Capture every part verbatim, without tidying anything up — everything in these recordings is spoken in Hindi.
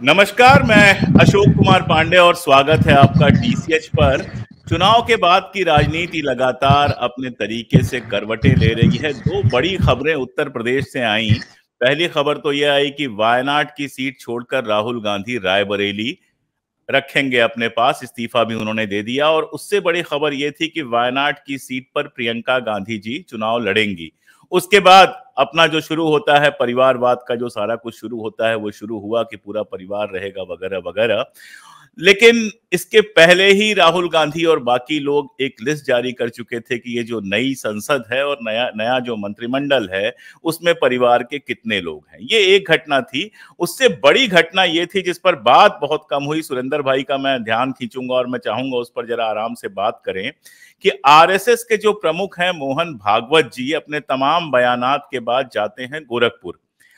नमस्कार, मैं अशोक कुमार पांडे और स्वागत है आपका डीसीएच पर। चुनाव के बाद की राजनीति लगातार अपने तरीके से करवटें ले रही है। दो बड़ी खबरें उत्तर प्रदेश से आई। पहली खबर तो यह आई कि वायनाड की सीट छोड़कर राहुल गांधी रायबरेली रखेंगे अपने पास, इस्तीफा भी उन्होंने दे दिया। और उससे बड़ी खबर यह थी कि वायनाड की सीट पर प्रियंका गांधी जी चुनाव लड़ेंगी। उसके बाद अपना जो शुरू होता है परिवारवाद का, जो सारा कुछ शुरू होता है वो शुरू हुआ कि पूरा परिवार रहेगा वगैरह वगैरह। लेकिन इसके पहले ही राहुल गांधी और बाकी लोग एक लिस्ट जारी कर चुके थे कि ये जो नई संसद है और नया नया जो मंत्रिमंडल है उसमें परिवार के कितने लोग हैं। ये एक घटना थी। उससे बड़ी घटना ये थी जिस पर बात बहुत कम हुई, सुरेंद्र भाई का मैं ध्यान खींचूंगा और मैं चाहूंगा उस पर जरा आराम से बात करें, कि आरएसएस के जो प्रमुख हैं मोहन भागवत जी अपने तमाम बयानात के बाद जाते हैं गोरखपुर,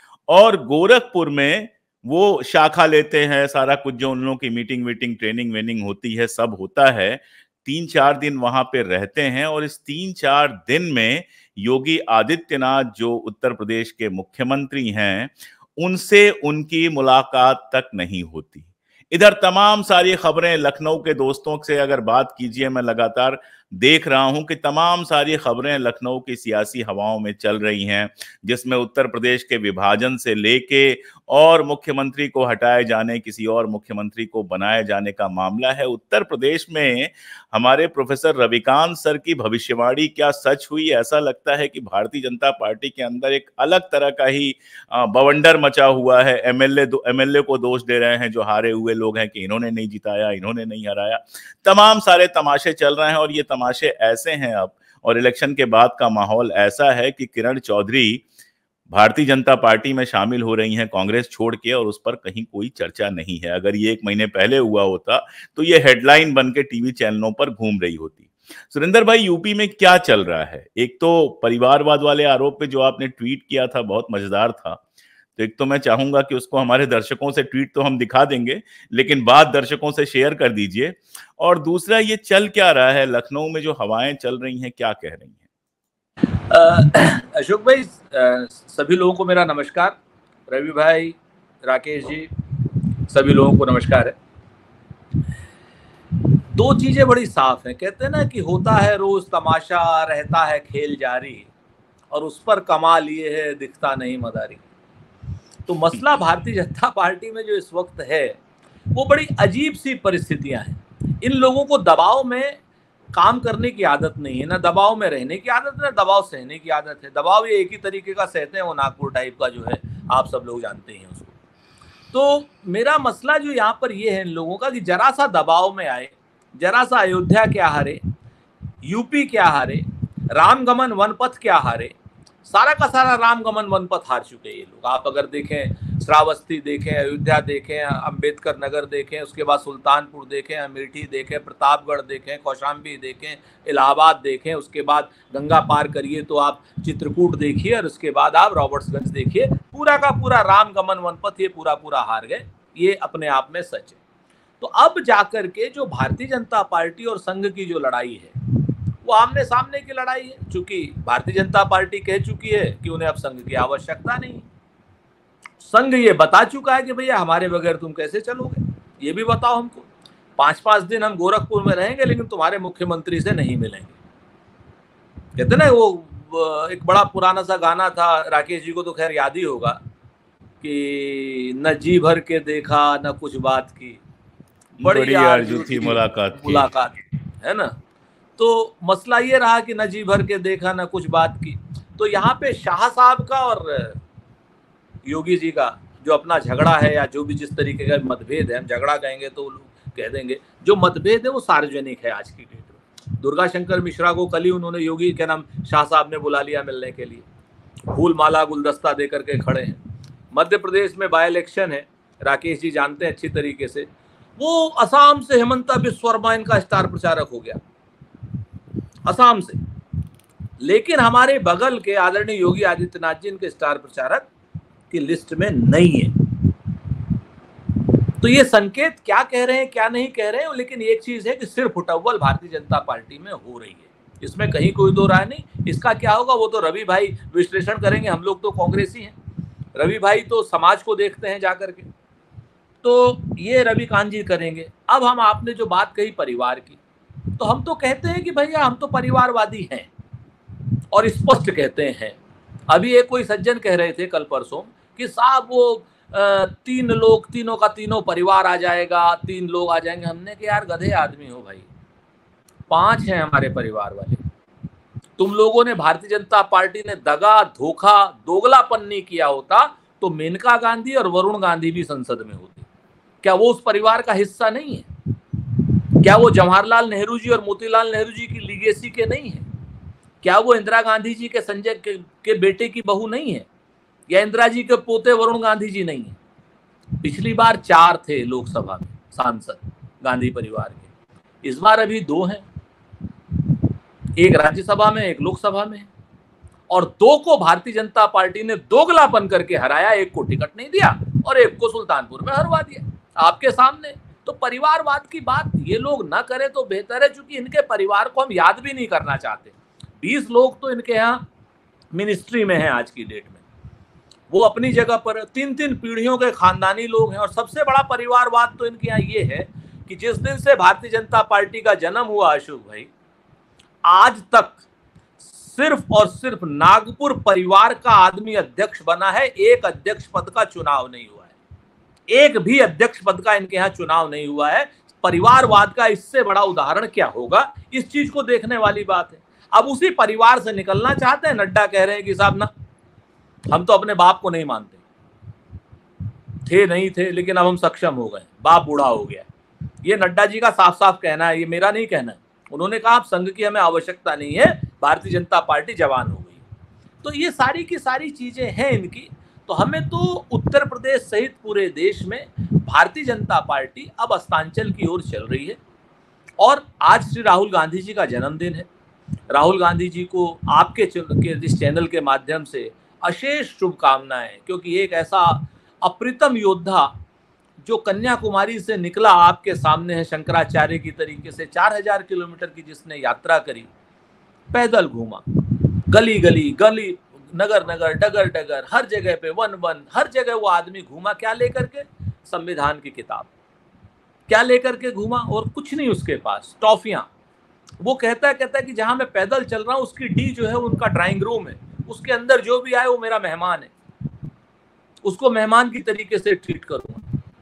और गोरखपुर में वो शाखा लेते हैं। सारा कुछ जो उन लोगों की मीटिंग वीटिंग ट्रेनिंग वेनिंग होती है सब होता है। तीन चार दिन वहां पे रहते हैं और इस तीन चार दिन में योगी आदित्यनाथ जो उत्तर प्रदेश के मुख्यमंत्री हैं उनसे उनकी मुलाकात तक नहीं होती। इधर तमाम सारी खबरें लखनऊ के दोस्तों से अगर बात कीजिए, मैं लगातार देख रहा हूं कि तमाम सारी खबरें लखनऊ की सियासी हवाओं में चल रही हैं, जिसमें उत्तर प्रदेश के विभाजन से लेके और मुख्यमंत्री को हटाए जाने, किसी और मुख्यमंत्री को बनाए जाने का मामला है। उत्तर प्रदेश में हमारे प्रोफेसर रविकांत सर की भविष्यवाणी क्या सच हुई? ऐसा लगता है कि भारतीय जनता पार्टी के अंदर एक अलग तरह का ही बवंडर मचा हुआ है। एमएलए एमएलए को दोष दे रहे हैं जो हारे हुए लोग हैं कि इन्होंने नहीं जिताया, इन्होंने नहीं हराया। तमाम सारे तमाशे चल रहे हैं और ये तमाशे ऐसे हैं अब, और इलेक्शन के बाद का माहौल ऐसा है कि किरण चौधरी भारतीय जनता पार्टी में शामिल हो रही हैं कांग्रेस छोड़ के, और उस पर कहीं कोई चर्चा नहीं है। अगर ये एक महीने पहले हुआ होता तो ये हेडलाइन बन के टीवी चैनलों पर घूम रही होती। सुरेंद्र भाई, यूपी में क्या चल रहा है? एक तो परिवारवाद वाले आरोप पे जो आपने ट्वीट किया था बहुत मजेदार था, तो एक तो मैं चाहूंगा कि उसको हमारे दर्शकों से, ट्वीट तो हम दिखा देंगे लेकिन बात दर्शकों से शेयर कर दीजिए। और दूसरा, ये चल क्या रहा है लखनऊ में, जो हवाएं चल रही हैं क्या कह रही हैं? अशोक भाई, सभी लोगों को मेरा नमस्कार। रवि भाई, राकेश जी, सभी लोगों को नमस्कार है। दो चीजें बड़ी साफ हैं। कहते हैं ना कि होता है रोज तमाशा, रहता है खेल जारी, और उस पर कमाल ये है दिखता नहीं मदारी। तो मसला भारतीय जनता पार्टी में जो इस वक्त है वो बड़ी अजीब सी परिस्थितियां हैं। इन लोगों को दबाव में काम करने की आदत नहीं है, ना दबाव में रहने की आदत है, ना दबाव सहने की आदत है। दबाव ये एक ही तरीके का सहते हैं, वो नागपुर टाइप का जो है, आप सब लोग जानते हैं उसको। तो मेरा मसला जो यहाँ पर ये है इन लोगों का कि जरा सा दबाव में आए, जरा सा अयोध्या क्या हारे, यूपी क्या हारे, रामगमन वनपथ क्या हारे, सारा का सारा रामगमन वनपथ हार चुके हैं ये लोग। आप अगर देखें, श्रावस्ती देखें, अयोध्या देखें, अंबेडकर नगर देखें, उसके बाद सुल्तानपुर देखें, अमेठी देखें, प्रतापगढ़ देखें, कौशाम्बी देखें, इलाहाबाद देखें, उसके बाद गंगा पार करिए तो आप चित्रकूट देखिए, और उसके बाद आप रॉबर्ट्सगंज देखिए। पूरा का पूरा रामगमन वनपथ ये पूरा पूरा हार गए। ये अपने आप में सच है। तो अब जाकर के जो भारतीय जनता पार्टी और संघ की जो लड़ाई है वो आमने सामने की लड़ाई है। चूंकि भारतीय जनता पार्टी कह चुकी है कि उन्हें अब संघ की आवश्यकता नहीं। संघ ये बता चुका है कि भैया हमारे बगैर तुम कैसे चलोगे, ये भी बताओ हमको। पांच पांच दिन हम गोरखपुर में रहेंगे लेकिन तुम्हारे मुख्यमंत्री से नहीं मिलेंगे। कहते ना, वो एक बड़ा पुराना सा गाना था, राकेश जी को तो खैर याद ही होगा, कि न जी भर के देखा न कुछ बात की, बड़ी आरज़ू थी मुलाकात मुलाकात है ना। तो मसला ये रहा कि न जी भर के देखा न कुछ बात की। तो यहाँ पे शाह साहब का और योगी जी का जो अपना झगड़ा है, या जो भी जिस तरीके का मतभेद है, हम झगड़ा कहेंगे तो लोग कह देंगे, जो मतभेद है वो सार्वजनिक है आज की डेट में। दुर्गा शंकर मिश्रा को कल ही उन्होंने योगी के नाम शाह साहब ने बुला लिया मिलने के लिए, फूल माला गुलदस्ता दे करके खड़े हैं। मध्य प्रदेश में बाई इलेक्शन है, राकेश जी जानते हैं अच्छी तरीके से। वो असम से हेमंता बिस्व शर्मा इनका स्टार प्रचारक हो गया, असम से। लेकिन हमारे बगल के आदरणीय योगी आदित्यनाथ जी इनके स्टार प्रचारक की लिस्ट में नहीं है। तो ये संकेत क्या कह रहे हैं क्या नहीं कह रहे हैं, लेकिन एक चीज है कि सिर्फ उटव्वल भारतीय जनता पार्टी में हो रही है, इसमें कहीं कोई दो राय नहीं। इसका क्या होगा वो तो रवि भाई विश्लेषण करेंगे, हम लोग तो कांग्रेसी हैं। रवि भाई तो समाज को देखते हैं जाकर के। तो ये रविकांत जी करेंगे। अब हम आपने जो बात कही परिवार की, तो हम तो कहते हैं कि भैया हम तो परिवारवादी हैं और स्पष्ट कहते हैं। अभी एक कोई सज्जन कह रहे थे कल परसों कि साहब वो तीन लोग, तीनों का तीनों परिवार आ जाएगा, तीन लोग आ जाएंगे। हमने कि यार गधे आदमी हो भाई, पांच हैं हमारे परिवार वाले। तुम लोगों ने, भारतीय जनता पार्टी ने दगा, धोखा, दोगलापन नहीं किया होता तो मेनका गांधी और वरुण गांधी भी संसद में होते। क्या वो उस परिवार का हिस्सा नहीं है? क्या वो जवाहरलाल नेहरू जी और मोतीलाल नेहरू जी की लीगेसी के नहीं है? क्या वो इंदिरा गांधी जी के संजय के, के बेटे की बहू नहीं है? या इंदिरा जी के पोते वरुण गांधी जी नहीं है? पिछली बार चार थे लोकसभा में सांसद गांधी परिवार के, इस बार अभी दो हैं, एक राज्यसभा में एक लोकसभा में, और दो को भारतीय जनता पार्टी ने दोगलापन करके हराया। एक को टिकट नहीं दिया और एक को सुल्तानपुर में हरवा दिया आपके सामने। तो परिवारवाद की बात ये लोग ना करें तो बेहतर है, क्योंकि इनके परिवार को हम याद भी नहीं करना चाहते। बीस लोग तो इनके यहाँ मिनिस्ट्री में हैं आज की डेट में, वो अपनी जगह पर तीन तीन पीढ़ियों के खानदानी लोग हैं। और सबसे बड़ा परिवारवाद तो इनके यहाँ ये है कि जिस दिन से भारतीय जनता पार्टी का जन्म हुआ अशोक भाई, आज तक सिर्फ और सिर्फ नागपुर परिवार का आदमी अध्यक्ष बना है। एक अध्यक्ष पद का चुनाव नहीं हुआ है, एक भी अध्यक्ष पद का इनके यहाँ चुनाव नहीं हुआ है। परिवारवाद का इससे बड़ा उदाहरण क्या होगा? इस चीज को देखने वाली बात है। अब उसी परिवार से निकलना चाहते हैं। नड्डा कह रहे हैं कि साहब ना, हम तो अपने बाप को नहीं मानते, थे नहीं थे लेकिन अब हम सक्षम हो गए, बाप बूढ़ा हो गया। ये नड्डा जी का साफ साफ कहना है, ये मेरा नहीं कहना है। उन्होंने कहा आप संघ की हमें आवश्यकता नहीं है, भारतीय जनता पार्टी जवान हो गई। तो ये सारी की सारी चीजें हैं इनकी। तो हमें तो उत्तर प्रदेश सहित पूरे देश में भारतीय जनता पार्टी अब अस्तांचल की ओर चल रही है। और आज श्री राहुल गांधी जी का जन्मदिन है। राहुल गांधी जी को आपके इस चैनल के माध्यम से अशेष शुभकामनाएं, क्योंकि एक ऐसा अप्रितम योद्धा जो कन्याकुमारी से निकला आपके सामने है, शंकराचार्य की तरीके से चार हजार किलोमीटर की जिसने यात्रा करी, पैदल घूमा, गली गली गली, नगर नगर, डगर डगर, हर जगह पे, वन वन, हर जगह वो आदमी घूमा। क्या लेकर के? संविधान की किताब। क्या लेकर के घूमा? और कुछ नहीं उसके पास, टॉफियां। वो कहता है कहता है कि जहां मैं पैदल चल रहा हूं उसकी डी जो है उनका ड्राइंग रूम है, उसके अंदर जो भी आए वो मेरा मेहमान है, उसको मेहमान की तरीके से ट्रीट करूंगा।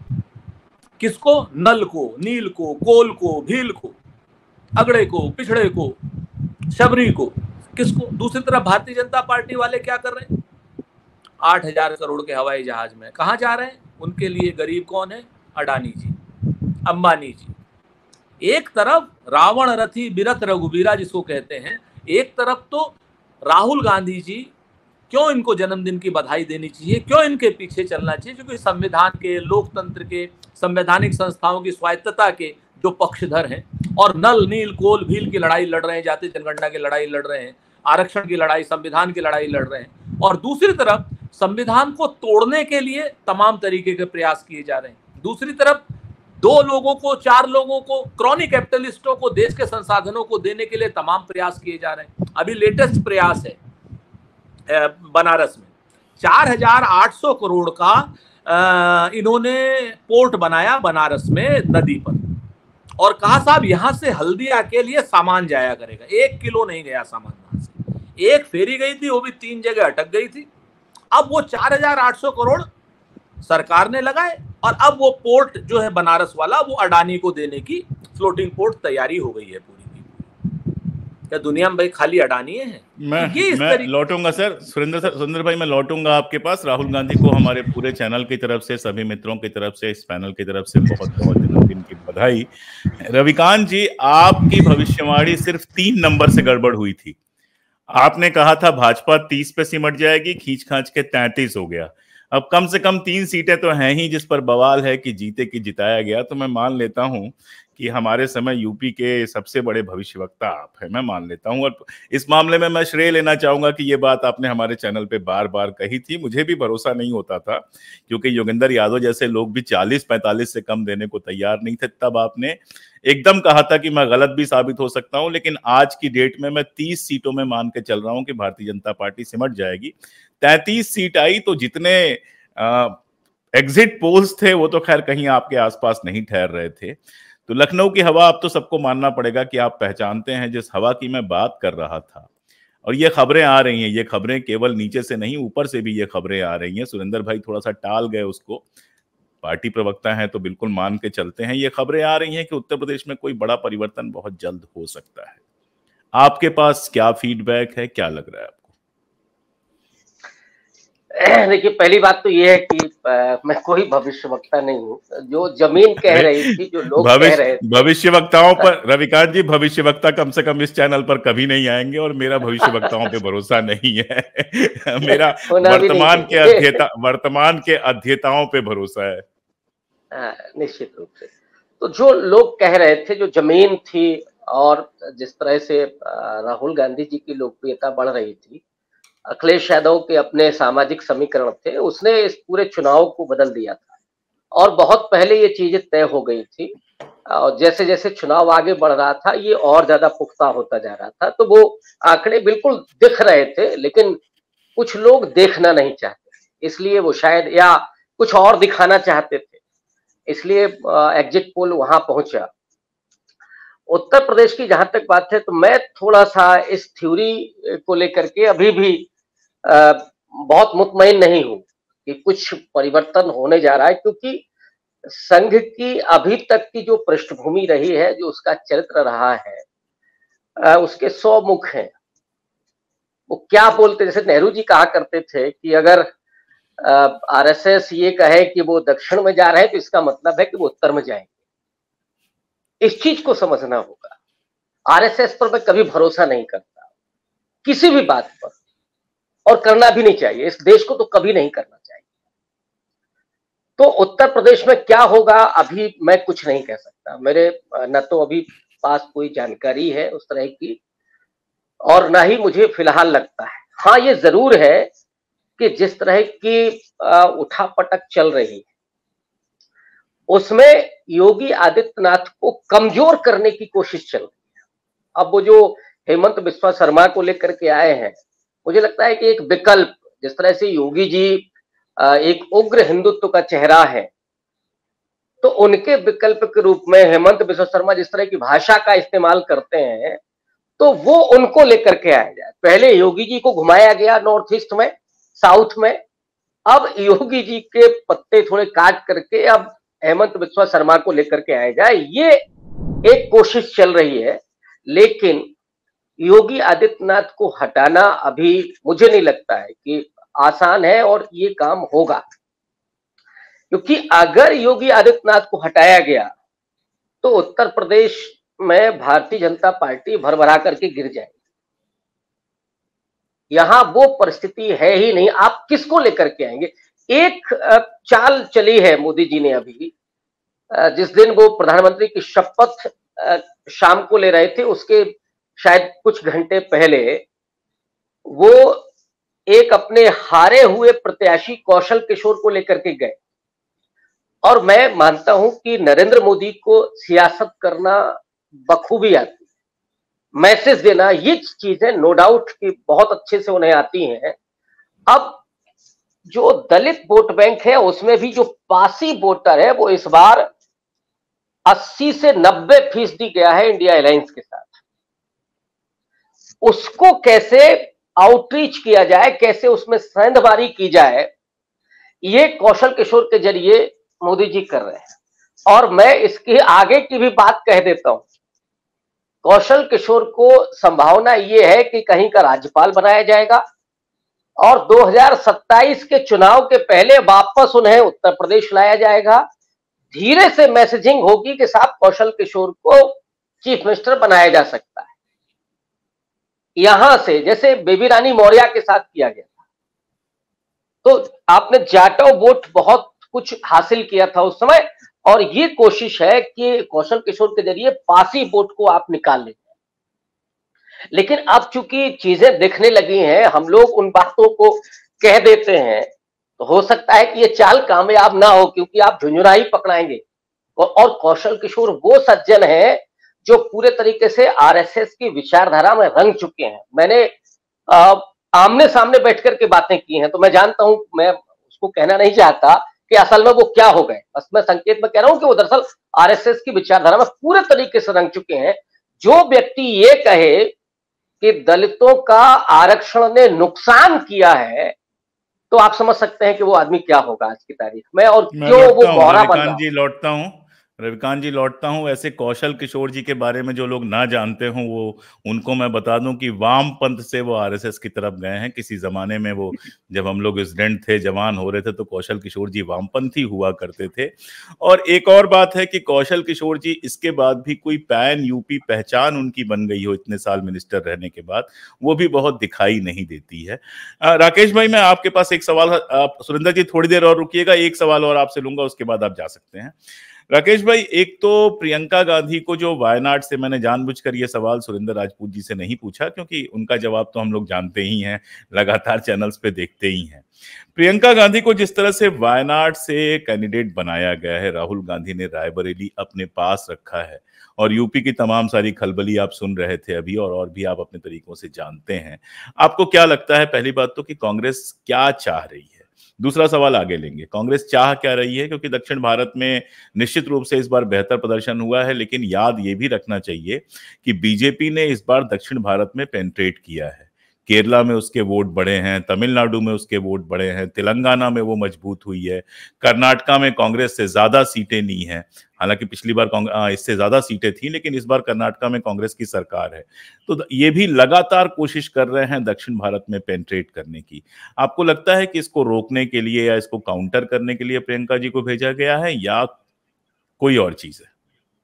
किसको? नल को, नील को, कोल को, भील को, अगड़े को, पिछड़े को, शबरी को। किसको? दूसरी तरफ भारतीय जनता पार्टी वाले क्या कर रहे हैं? आठ हजार करोड़ के हवाई जहाज में कहां जा रहे हैं? उनके लिए गरीब कौन है? अडानी जी, अंबानी जी। एक तरफ रावण रथी बिरथ रघुबीरा जिसको कहते हैं, एक तरफ तो राहुल गांधी जी, क्यों इनको जन्मदिन की बधाई देनी चाहिए, क्यों इनके पीछे चलना चाहिए? क्योंकि संविधान के, लोकतंत्र के, संवैधानिक संस्थाओं की स्वायत्तता के जो पक्षधर हैं, और नल नील कोल भील की लड़ाई लड़ रहे हैं, जातीय जनगणना की लड़ाई लड़ रहे हैं, आरक्षण की लड़ाई, संविधान की लड़ाई लड़ रहे हैं, और दूसरी तरफ संविधान को तोड़ने के लिए तमाम तरीके के प्रयास किए जा रहे हैं। दूसरी तरफ दो लोगों को, चार लोगों को, क्रॉनिक कैपिटलिस्टों को देश के संसाधनों को देने के लिए तमाम प्रयास किए जा रहे हैं। अभी लेटेस्ट प्रयास है बनारस में, चार हजार आठ सौ करोड़ का इन्होंने पोर्ट बनाया बनारस में नदी पर, और कहा साहब यहां से हल्दिया के लिए सामान जाया करेगा। एक किलो नहीं गया सामान वहां से, एक फेरी गई थी, वो भी तीन जगह अटक गई थी। अब वो चार हजार आठ सौ करोड़ सरकार ने लगाए, और अब वो पोर्ट जो है बनारस वाला वो अडानी को देने की फ्लोटिंग पोर्ट तैयारी हो गई है पूरी की। क्या दुनिया में भाई खाली अडानी है? मैं तो मैं लौटूंगा सर, सुरेंद्र सर, सुरेंद्र भाई मैं लौटूंगा आपके पास। राहुल गांधी को हमारे पूरे चैनल की तरफ से, सभी मित्रों की तरफ से, इस पैनल की तरफ से बहुत बहुत जन्मदिन की बधाई। रविकांत जी, आपकी भविष्यवाणी सिर्फ तीन नंबर से गड़बड़ हुई थी। आपने कहा था भाजपा तीस पे सिमट जाएगी, खींच खांच के तैंतीस हो गया। अब कम से कम तीन सीटें तो हैं ही जिस पर बवाल है कि जीते कि जिताया गया। तो मैं मान लेता हूं कि हमारे समय यूपी के सबसे बड़े भविष्यवक्ता आप हैं, मैं मान लेता हूं। और इस मामले में मैं श्रेय लेना चाहूंगा कि ये बात आपने हमारे चैनल पे बार बार कही थी। मुझे भी भरोसा नहीं होता था, क्योंकि योगेंद्र यादव जैसे लोग भी चालीस पैंतालीस से कम देने को तैयार नहीं थे। तब आपने एकदम कहा था कि मैं गलत भी साबित हो सकता हूं, लेकिन आज की डेट में मैं तीस सीटों में मान के चल रहा हूं कि भारतीय जनता पार्टी सिमट जाएगी। तैंतीस सीट आई तो जितने आ, एग्जिट पोल्स थे वो तो खैर कहीं आपके आसपास नहीं ठहर रहे थे। तो लखनऊ की हवा अब तो सबको मानना पड़ेगा कि आप पहचानते हैं जिस हवा की मैं बात कर रहा था। और ये खबरें आ रही हैं, ये खबरें केवल नीचे से नहीं ऊपर से भी ये खबरें आ रही हैं। सुरेंद्र भाई थोड़ा सा टाल गए उसको, पार्टी प्रवक्ता हैं तो बिल्कुल मान के चलते हैं। ये खबरें आ रही हैं कि उत्तर प्रदेश में कोई बड़ा परिवर्तन बहुत जल्द हो सकता है। आपके पास क्या फीडबैक है, क्या लग रहा है आपको? देखिए, पहली बात तो ये है कि आ, मैं कोई भविष्यवक्ता नहीं हूँ। जो जमीन कह रही थी, जो लोग कह रहे थे, भविष्यवक्ताओं पर रविकांत जी, भविष्यवक्ता कम से कम इस चैनल पर कभी नहीं आएंगे और मेरा भविष्यवक्ताओं पे भरोसा नहीं है। मेरा वर्तमान के अध्येता वर्तमान के अध्येताओं पे भरोसा है। आ, निश्चित रूप से। तो जो लोग कह रहे थे, जो जमीन थी और जिस तरह से राहुल गांधी जी की लोकप्रियता बढ़ रही थी, अखिलेश यादव के अपने सामाजिक समीकरण थे, उसने इस पूरे चुनाव को बदल दिया था और बहुत पहले ये चीजें तय हो गई थी। और जैसे जैसे चुनाव आगे बढ़ रहा था, ये और ज्यादा पुख्ता होता जा रहा था। तो वो आंकड़े बिल्कुल दिख रहे थे, लेकिन कुछ लोग देखना नहीं चाहते, इसलिए वो शायद, या कुछ और दिखाना चाहते थे, इसलिए एग्जिट पोल वहां पहुंचा। उत्तर प्रदेश की जहां तक बात है, तो मैं थोड़ा सा इस थ्योरी को लेकर के अभी भी आ, बहुत मुतमईन नहीं हूं कि कुछ परिवर्तन होने जा रहा है, क्योंकि संघ की अभी तक की जो पृष्ठभूमि रही है, जो उसका चरित्र रहा है, आ, उसके सौ मुख हैं। वो क्या बोलते, जैसे नेहरू जी कहा करते थे कि अगर आरएसएस ये कहे कि वो दक्षिण में जा रहे हैं, तो इसका मतलब है कि वो उत्तर में जाएंगे। इस चीज को समझना होगा। आरएसएस पर मैं कभी भरोसा नहीं करता, किसी भी बात पर, और करना भी नहीं चाहिए। इस देश को तो कभी नहीं करना चाहिए। तो उत्तर प्रदेश में क्या होगा, अभी मैं कुछ नहीं कह सकता। मेरे न तो अभी पास कोई जानकारी है उस तरह की, और ना ही मुझे फिलहाल लगता है। हाँ, ये जरूर है कि जिस तरह की उठापटक चल रही है, उसमें योगी आदित्यनाथ को कमजोर करने की कोशिश चल रही है। अब वो जो हेमंत बिस्वा शर्मा को लेकर के आए हैं, मुझे लगता है कि एक विकल्प, जिस तरह से योगी जी एक उग्र हिंदुत्व का चेहरा है, तो उनके विकल्प के रूप में हेमंत बिस्वा शर्मा जिस तरह की भाषा का इस्तेमाल करते हैं, तो वो उनको लेकर के आया जाए। पहले योगी जी को घुमाया गया नॉर्थ ईस्ट में, साउथ में, अब योगी जी के पत्ते थोड़े काट करके अब हेमंत बिस्वा शर्मा को लेकर के आया जाए, ये एक कोशिश चल रही है। लेकिन योगी आदित्यनाथ को हटाना अभी मुझे नहीं लगता है कि आसान है और ये काम होगा, क्योंकि अगर योगी आदित्यनाथ को हटाया गया तो उत्तर प्रदेश में भारतीय जनता पार्टी भरभरा करके गिर जाएगी। यहां वो परिस्थिति है ही नहीं। आप किसको लेकर के आएंगे? एक चाल चली है मोदी जी ने अभी, जिस दिन वो प्रधानमंत्री की शपथ शाम को ले रहे थे, उसके शायद कुछ घंटे पहले वो एक अपने हारे हुए प्रत्याशी कौशल किशोर को लेकर के गए। और मैं मानता हूं कि नरेंद्र मोदी को सियासत करना बखूबी आती है, मैसेज देना, ये चीजें नो डाउट कि बहुत अच्छे से उन्हें आती हैं। अब जो दलित वोट बैंक है, उसमें भी जो पासी वोटर है, वो इस बार अस्सी से नब्बे फीसदी गया है इंडिया अलायंस के साथ। उसको कैसे आउटरीच किया जाए, कैसे उसमें सेंधमारी की जाए, ये कौशल किशोर के जरिए मोदी जी कर रहे हैं। और मैं इसके आगे की भी बात कह देता हूं। कौशल किशोर को संभावना ये है कि कहीं का राज्यपाल बनाया जाएगा और दो हज़ार सत्ताईस के चुनाव के पहले वापस उन्हें उत्तर प्रदेश लाया जाएगा। धीरे से मैसेजिंग होगी कि साहब कौशल किशोर को चीफ मिनिस्टर बनाया जा सकता है। यहां से जैसे बेबी रानी मौर्य के साथ किया गया था, तो आपने जाटव वोट बहुत कुछ हासिल किया था उस समय, और ये कोशिश है कि कौशल किशोर के जरिए पासी वोट को आप निकाल लें। लेकिन अब चूंकि चीजें दिखने लगी हैं, हम लोग उन बातों को कह देते हैं, तो हो सकता है कि ये चाल कामयाब ना हो, क्योंकि आप झुंझुना ही पकड़ाएंगे। और कौशल किशोर वो सज्जन है जो पूरे तरीके से आरएसएस की विचारधारा में रंग चुके हैं। मैंने आ, आमने सामने बैठ करके बातें की हैं, तो मैं जानता हूं, मैं उसको कहना नहीं चाहता कि असल में वो क्या हो गए। बस मैं संकेत में कह रहा हूं कि वो दरअसल आरएसएस की विचारधारा में पूरे तरीके से रंग चुके हैं। जो व्यक्ति ये कहे कि दलितों का आरक्षण ने नुकसान किया है, तो आप समझ सकते हैं कि वो आदमी क्या होगा आज की तारीख में, और क्यों वो बोहरा बन रहा है। जी लौटता हूं रविकांत जी लौटता हूं ऐसे कौशल किशोर जी के बारे में जो लोग ना जानते हों, वो उनको मैं बता दूं कि वामपंथ से वो आरएसएस की तरफ गए हैं। किसी जमाने में वो, जब हम लोग स्टूडेंट थे, जवान हो रहे थे, तो कौशल किशोर जी वामपंथी हुआ करते थे। और एक और बात है कि कौशल किशोर जी इसके बाद भी कोई पैन यूपी पहचान उनकी बन गई हो इतने साल मिनिस्टर रहने के बाद, वो भी बहुत दिखाई नहीं देती है। राकेश भाई, मैं आपके पास एक सवाल, आप सुरेंद्र जी थोड़ी देर और रुकिएगा, एक सवाल और आपसे लूंगा, उसके बाद आप जा सकते हैं। राकेश भाई, एक तो प्रियंका गांधी को जो वायनाड से, मैंने जानबूझकर ये सवाल सुरेंद्र राजपूत जी से नहीं पूछा क्योंकि उनका जवाब तो हम लोग जानते ही हैं, लगातार चैनल्स पे देखते ही हैं। प्रियंका गांधी को जिस तरह से वायनाड से कैंडिडेट बनाया गया है, राहुल गांधी ने रायबरेली अपने पास रखा है, और यूपी की तमाम सारी खलबली आप सुन रहे थे अभी, और और भी आप अपने तरीकों से जानते हैं। आपको क्या लगता है, पहली बात तो, कि कांग्रेस क्या चाह रही है? दूसरा सवाल आगे लेंगे, कांग्रेस चाह क्या रही है, क्योंकि दक्षिण भारत में निश्चित रूप से इस बार बेहतर प्रदर्शन हुआ है, लेकिन याद ये भी रखना चाहिए कि बीजेपी ने इस बार दक्षिण भारत में पेनिट्रेट किया है। केरला में उसके वोट बढ़े हैं, तमिलनाडु में उसके वोट बढ़े हैं, तेलंगाना में वो मजबूत हुई है, कर्नाटका में कांग्रेस से ज्यादा सीटें ली हैं। हालांकि पिछली बार इससे ज्यादा सीटें थी, लेकिन इस बार कर्नाटका में कांग्रेस की सरकार है। तो ये भी लगातार कोशिश कर रहे हैं दक्षिण भारत में पेनिट्रेट करने की। आपको लगता है कि इसको रोकने के लिए या इसको काउंटर करने के लिए प्रियंका जी को भेजा गया है, या कोई और चीज है?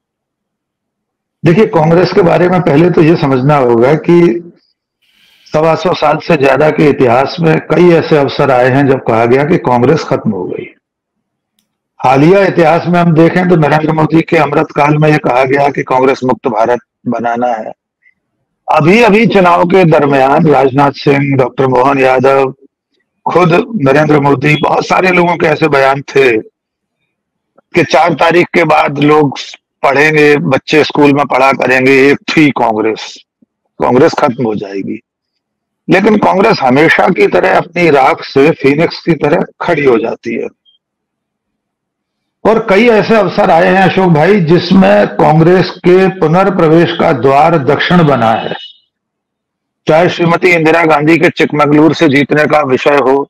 देखिए, कांग्रेस के बारे में पहले तो ये समझना होगा कि सवा सौ साल से ज्यादा के इतिहास में कई ऐसे अवसर आए हैं जब कहा गया कि कांग्रेस खत्म हो गई। हालिया इतिहास में हम देखें तो नरेंद्र मोदी के अमृत काल में यह कहा गया कि कांग्रेस मुक्त भारत बनाना है। अभी अभी चुनाव के दरमियान राजनाथ सिंह, डॉक्टर मोहन यादव, खुद नरेंद्र मोदी, बहुत सारे लोगों के ऐसे बयान थे कि चार तारीख के बाद लोग पढ़ेंगे, बच्चे स्कूल में पढ़ा करेंगे, एक थी कांग्रेस, कांग्रेस खत्म हो जाएगी। लेकिन कांग्रेस हमेशा की तरह अपनी राख से फीनिक्स की तरह खड़ी हो जाती है, और कई ऐसे अवसर आए हैं अशोक भाई जिसमें कांग्रेस के पुनर्प्रवेश का द्वार दक्षिण बना है। चाहे श्रीमती इंदिरा गांधी के चिकमगलूर से जीतने का विषय हो,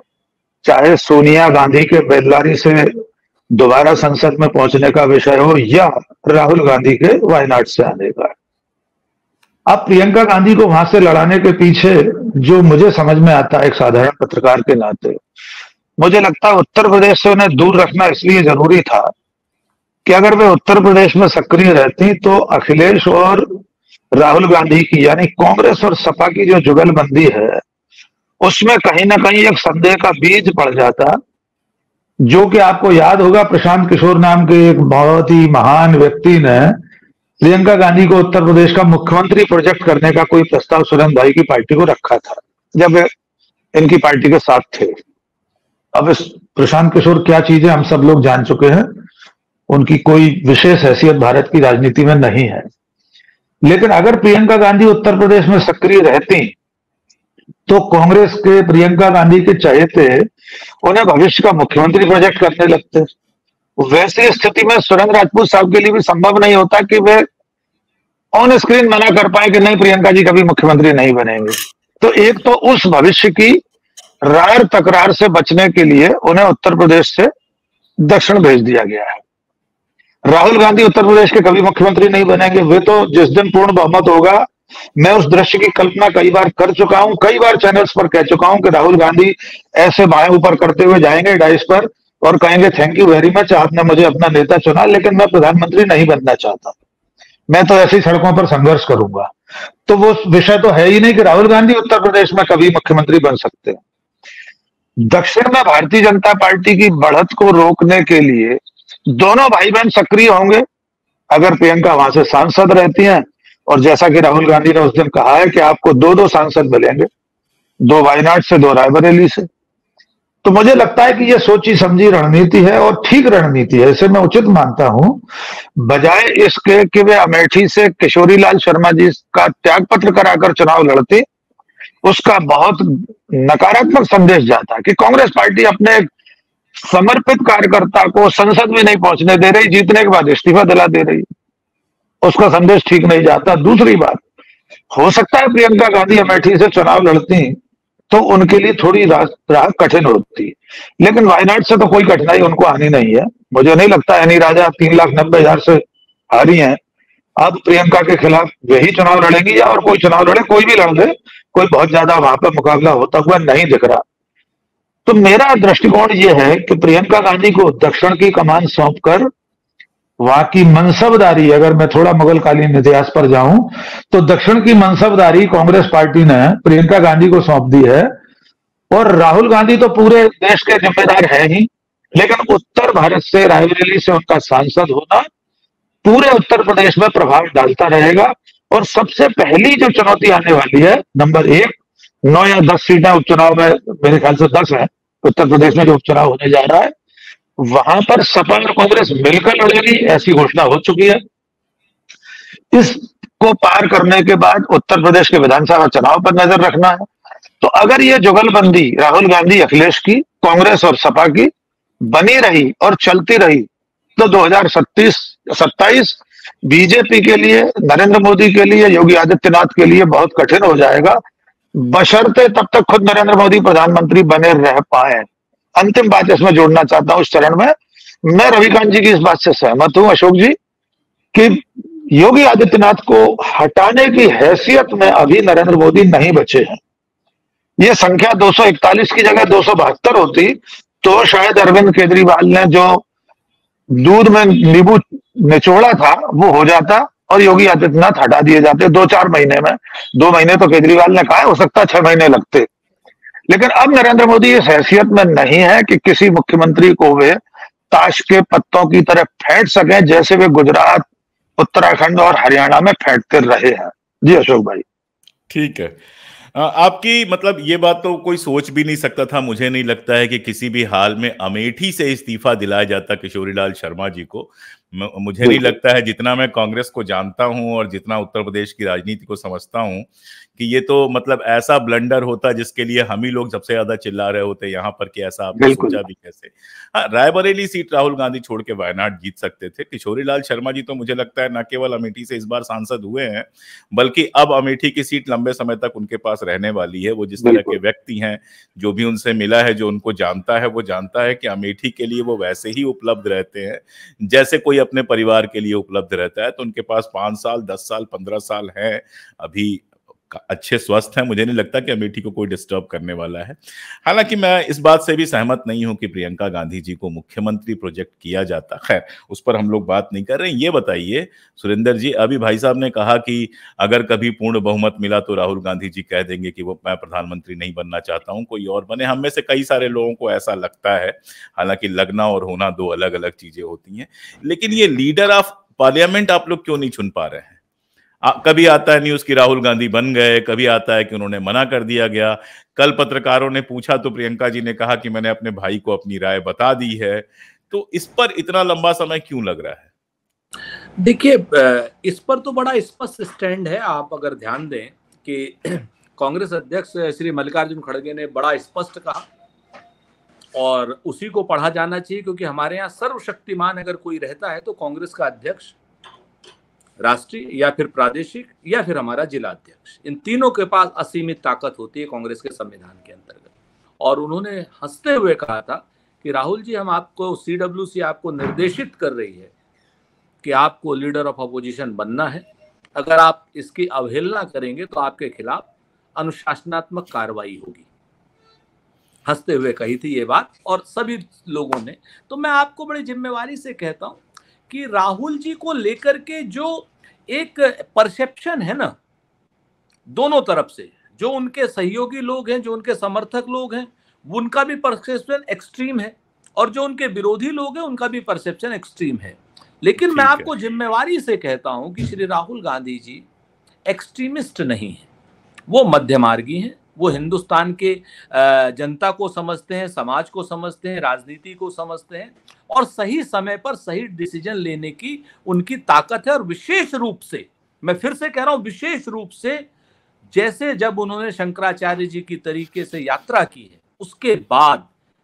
चाहे सोनिया गांधी के बेल्लारी से दोबारा संसद में पहुंचने का विषय हो, या राहुल गांधी के वायनाड से आने का। अब प्रियंका गांधी को वहां से लड़ाने के पीछे जो मुझे समझ में आता है एक साधारण पत्रकार के नाते, मुझे लगता है उत्तर प्रदेश से उन्हें दूर रखना इसलिए जरूरी था कि अगर वे उत्तर प्रदेश में सक्रिय रहती तो अखिलेश और राहुल गांधी की, यानी कांग्रेस और सपा की जो जुगलबंदी है, उसमें कहीं ना कहीं एक संदेह का बीज पड़ जाता। जो कि आपको याद होगा, प्रशांत किशोर नाम के एक बहुत ही महान व्यक्ति ने प्रियंका गांधी को उत्तर प्रदेश का मुख्यमंत्री प्रोजेक्ट करने का कोई प्रस्ताव सुरेंद्र भाई की पार्टी को रखा था जब वे इनकी पार्टी के साथ थे। अब इस प्रशांत किशोर क्या चीज है हम सब लोग जान चुके हैं, उनकी कोई विशेष हैसियत भारत की राजनीति में नहीं है। लेकिन अगर प्रियंका गांधी उत्तर प्रदेश में सक्रिय रहती तो कांग्रेस के प्रियंका गांधी के चहेते उन्हें भविष्य का मुख्यमंत्री प्रोजेक्ट करने लगते। वैसी स्थिति में सुरेंद्र राजपूत साहब के लिए भी संभव नहीं होता कि वे ऑन स्क्रीन मना कर पाए कि नहीं, प्रियंका जी कभी मुख्यमंत्री नहीं बनेंगे। तो एक तो उस भविष्य की रार तकरार से बचने के लिए उन्हें उत्तर प्रदेश से दक्षिण भेज दिया गया है। राहुल गांधी उत्तर प्रदेश के कभी मुख्यमंत्री नहीं बनेंगे। वे तो जिस दिन पूर्ण बहुमत होगा, मैं उस दृश्य की कल्पना कई बार कर चुका हूं, कई बार चैनल्स पर कह चुका हूं कि राहुल गांधी ऐसे बाएं ऊपर करते हुए जाएंगे डाइस पर और कहेंगे थैंक यू वेरी मच, आपने मुझे अपना नेता चुना, लेकिन मैं प्रधानमंत्री नहीं बनना चाहता, मैं तो ऐसी सड़कों पर संघर्ष करूंगा। तो वो विषय तो है ही नहीं कि राहुल गांधी उत्तर प्रदेश में कभी मुख्यमंत्री बन सकते हैं। दक्षिण में भारतीय जनता पार्टी की बढ़त को रोकने के लिए दोनों भाई बहन सक्रिय होंगे। अगर प्रियंका वहां से सांसद रहती हैं, और जैसा कि राहुल गांधी ने उस दिन कहा है कि आपको दो दो सांसद मिलेंगे, दो वायनाड से, दो रायबरेली से, तो मुझे लगता है कि यह सोची समझी रणनीति है और ठीक रणनीति है, इसे मैं उचित मानता हूं। बजाय इसके कि वे अमेठी से किशोरीलाल शर्मा जी का त्यागपत्र कराकर चुनाव लड़ते, उसका बहुत नकारात्मक संदेश जाता है कि कांग्रेस पार्टी अपने समर्पित कार्यकर्ता को संसद में नहीं पहुंचने दे रही, जीतने के बाद इस्तीफा दिला दे रही, उसका संदेश ठीक नहीं जाता। दूसरी बात, हो सकता है प्रियंका गांधी अमेठी से चुनाव लड़ती तो उनके लिए थोड़ी राह, राह कठिन होती, लेकिन वायनाड से तो कोई कठिनाई उनको आनी नहीं है। मुझे नहीं लगता एनी राजा तीन लाख नब्बे हजार से हारी हैं, अब प्रियंका के खिलाफ यही चुनाव लड़ेंगी या और कोई चुनाव लड़े, कोई भी लड़ दे, कोई बहुत ज्यादा वहां पर मुकाबला होता हुआ नहीं दिख रहा। तो मेरा दृष्टिकोण यह है कि प्रियंका गांधी को दक्षिण की कमान सौंपकर वहां की मनसबदारी, अगर मैं थोड़ा मुगलकालीन इतिहास पर जाऊं तो दक्षिण की मनसबदारी कांग्रेस पार्टी ने प्रियंका गांधी को सौंप दी है। और राहुल गांधी तो पूरे देश के जिम्मेदार है ही, लेकिन उत्तर भारत से, रायबरेली से उनका सांसद होना पूरे उत्तर प्रदेश में प्रभाव डालता रहेगा। और सबसे पहली जो चुनौती आने वाली है, नंबर एक, नौ या दस सीटें उपचुनाव में, मेरे ख्याल से दस है उत्तर प्रदेश में जो उपचुनाव होने जा रहा है, वहां पर सपा और कांग्रेस मिलकर लड़ेगी, ऐसी घोषणा हो चुकी है। इसको पार करने के बाद उत्तर प्रदेश के विधानसभा चुनाव पर नजर रखना है। तो अगर ये जुगलबंदी राहुल गांधी अखिलेश की, कांग्रेस और सपा की बनी रही और चलती रही तो दो हजार सत्ताईस बीजेपी के लिए, नरेंद्र मोदी के लिए, योगी आदित्यनाथ के लिए बहुत कठिन हो जाएगा, बशर्ते तब तक खुद नरेंद्र मोदी प्रधानमंत्री बने रह पाए। अंतिम बात इसमें जोड़ना चाहता हूं इस चरण में, मैं रविकांत जी की इस बात से सहमत हूं अशोक जी कि योगी आदित्यनाथ को हटाने की हैसियत में अभी नरेंद्र मोदी नहीं बचे हैं। ये संख्या दो सौ इकतालीस की जगह दो सौ बहत्तर होती तो शायद अरविंद केजरीवाल ने जो दूध में नींबू निचोड़ा था वो हो जाता और योगी आदित्यनाथ हटा दिए जाते दो चार महीने में। दो महीने तो केजरीवाल ने कहा, हो सकता है छह महीने लगते। लेकिन अब नरेंद्र मोदी इस हैसियत में नहीं है कि किसी मुख्यमंत्री को वे ताश के पत्तों की तरह फेंट सकें, जैसे वे गुजरात, उत्तराखंड और हरियाणा में फेंटते रहे हैं। जी अशोक भाई। ठीक है, आपकी मतलब ये बात तो कोई सोच भी नहीं सकता था। मुझे नहीं लगता है कि किसी भी हाल में अमेठी से इस्तीफा दिलाया जाता किशोरीलाल शर्मा जी को। मुझे नहीं लगता है, जितना मैं कांग्रेस को जानता हूं और जितना उत्तर प्रदेश की राजनीति को समझता हूं, कि ये तो मतलब ऐसा ब्लंडर होता जिसके लिए हम ही लोग सबसे ज्यादा चिल्ला रहे होते यहाँ पर कि ऐसा आपने सोचा भी कैसे। हाँ, रायबरेली सीट राहुल गांधी छोड़ के वायनाड जीत सकते थे। किशोरीलाल शर्मा जी तो मुझे लगता है न केवल अमेठी से इस बार सांसद हुए हैं, बल्कि अब अमेठी की सीट लंबे समय तक उनके पास रहने वाली है। वो जिस तरह के व्यक्ति हैं, जो भी उनसे मिला है, जो उनको जानता है, वो जानता है कि अमेठी के लिए वो वैसे ही उपलब्ध रहते हैं जैसे कोई अपने परिवार के लिए उपलब्ध रहता है। तो उनके पास पांच साल, दस साल, पंद्रह साल है, अभी अच्छे स्वस्थ हैं। मुझे नहीं लगता कि अमेठी को कोई डिस्टर्ब करने वाला है। हालांकि मैं इस बात से भी सहमत नहीं हूं कि प्रियंका गांधी जी को मुख्यमंत्री प्रोजेक्ट किया जाता। खैर, उस पर हम लोग बात नहीं कर रहे हैं। ये बताइए सुरेंद्र जी, अभी भाई साहब ने कहा कि अगर कभी पूर्ण बहुमत मिला तो राहुल गांधी जी कह देंगे कि वो मैं प्रधानमंत्री नहीं बनना चाहता हूं, कोई और बने। हम में से कई सारे लोगों को ऐसा लगता है, हालांकि लगना और होना दो अलग अलग चीजें होती हैं। लेकिन ये लीडर ऑफ पार्लियामेंट आप लोग क्यों नहीं चुन पा रहे हैं? आ, कभी आता है न्यूज की राहुल गांधी बन गए, कभी आता है कि उन्होंने मना कर दिया गया। कल पत्रकारों ने पूछा तो प्रियंका जी ने कहा कि मैंने अपने भाई को अपनी राय बता दी है। तो इस पर इतना लंबा समय क्यों लग रहा है? देखिए, इस पर तो बड़ा स्पष्ट स्टैंड है। आप अगर ध्यान दें कि कांग्रेस अध्यक्ष श्री मल्लिकार्जुन खड़गे ने बड़ा स्पष्ट कहा और उसी को पढ़ा जाना चाहिए, क्योंकि हमारे यहाँ सर्वशक्तिमान अगर कोई रहता है तो कांग्रेस का अध्यक्ष, राष्ट्रीय या फिर प्रादेशिक या फिर हमारा जिला अध्यक्ष, इन तीनों के पास असीमित ताकत होती है कांग्रेस के संविधान के अंतर्गत। और उन्होंने हंसते हुए कहा था कि राहुल जी, हम आपको, सीडब्ल्यूसी आपको निर्देशित कर रही है कि आपको लीडर ऑफ अपोजिशन बनना है। अगर आप इसकी अवहेलना करेंगे तो आपके खिलाफ अनुशासनात्मक कार्रवाई होगी। हंसते हुए कही थी ये बात और सभी लोगों ने। तो मैं आपको बड़ी जिम्मेवारी से कहता हूं कि राहुल जी को लेकर के जो एक परसेप्शन है ना, दोनों तरफ से, जो उनके सहयोगी लोग हैं, जो उनके समर्थक लोग हैं, उनका भी परसेप्शन एक्सट्रीम है और जो उनके विरोधी लोग हैं उनका भी परसेप्शन एक्सट्रीम है। लेकिन मैं आपको जिम्मेवारी से कहता हूं कि श्री राहुल गांधी जी एक्सट्रीमिस्ट नहीं है, वो मध्यमार्गी हैं। वो हिंदुस्तान के जनता को समझते हैं, समाज को समझते हैं, राजनीति को समझते हैं और सही समय पर सही डिसीजन लेने की उनकी ताकत है। और विशेष रूप से, मैं फिर से कह रहा हूं, विशेष रूप से जैसे जब उन्होंने शंकराचार्य जी की तरीके से यात्रा की है, उसके बाद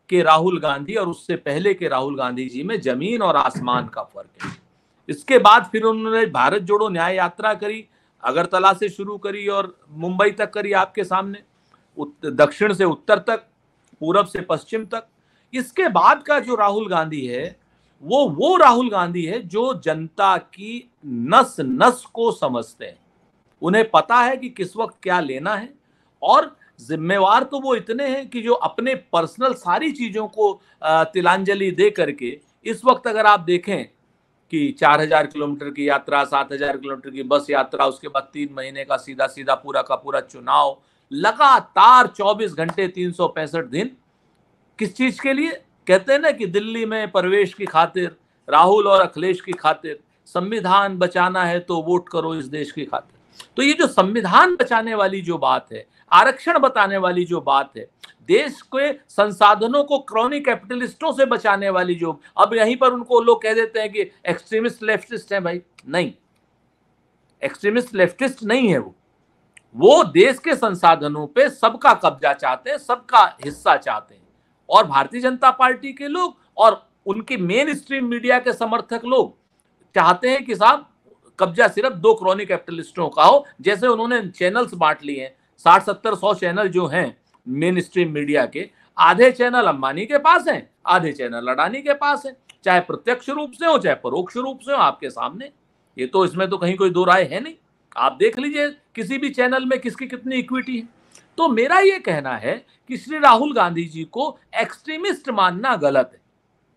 के राहुल गांधी और उससे पहले के राहुल गांधी जी में जमीन और आसमान का फर्क है। इसके बाद फिर उन्होंने भारत जोड़ो न्याय यात्रा करी, अगरतला से शुरू करी और मुंबई तक करी आपके सामने, दक्षिण से उत्तर तक, पूरब से पश्चिम तक। इसके बाद का जो राहुल गांधी है वो वो राहुल गांधी है जो जनता की नस नस को समझते हैं, उन्हें पता है कि किस वक्त क्या लेना है, और जिम्मेवार तो वो इतने हैं कि जो अपने पर्सनल सारी चीजों को तिलांजलि दे करके इस वक्त अगर आप देखें कि चार हजार किलोमीटर की यात्रा, सात हजार किलोमीटर की बस यात्रा, उसके बाद तीन महीने का सीधा सीधा पूरा का पूरा चुनाव, लगातार चौबीस घंटे तीन सौ पैंसठ दिन, किस चीज के लिए? कहते हैं ना कि दिल्ली में प्रवेश की खातिर, राहुल और अखिलेश की खातिर, संविधान बचाना है तो वोट करो इस देश की खातिर। तो ये जो संविधान बचाने वाली जो बात है, आरक्षण बताने वाली जो बात है, देश के संसाधनों को क्रॉनी कैपिटलिस्टों से बचाने वाली जो, अब यहीं पर उनको लोग कह देते हैं कि एक्सट्रीमिस्ट लेफ्टिस्ट हैं। भाई नहीं, एक्सट्रीमिस्ट लेफ्टिस्ट नहीं है वो वो देश के संसाधनों पे सबका कब्जा चाहते हैं, सबका हिस्सा चाहते हैं। और भारतीय जनता पार्टी के लोग और उनके मेन स्ट्रीम मीडिया के समर्थक लोग चाहते हैं कि साहब कब्जा सिर्फ दो क्रॉनी कैपिटलिस्टों का हो। जैसे उन्होंने चैनल्स बांट लिए हैं, साठ सत्तर सौ चैनल जो हैं मेन स्ट्रीम मीडिया के, आधे चैनल अंबानी के पास हैं, आधे चैनल अडानी के पास हैं, चाहे प्रत्यक्ष रूप से हो चाहे परोक्ष रूप से हो, आपके सामने। ये तो इसमें तो कहीं कोई दो राय है नहीं, आप देख लीजिए किसी भी चैनल में किसकी कितनी इक्विटी है। तो मेरा ये कहना है कि श्री राहुल गांधी जी को एक्सट्रीमिस्ट मानना गलत है।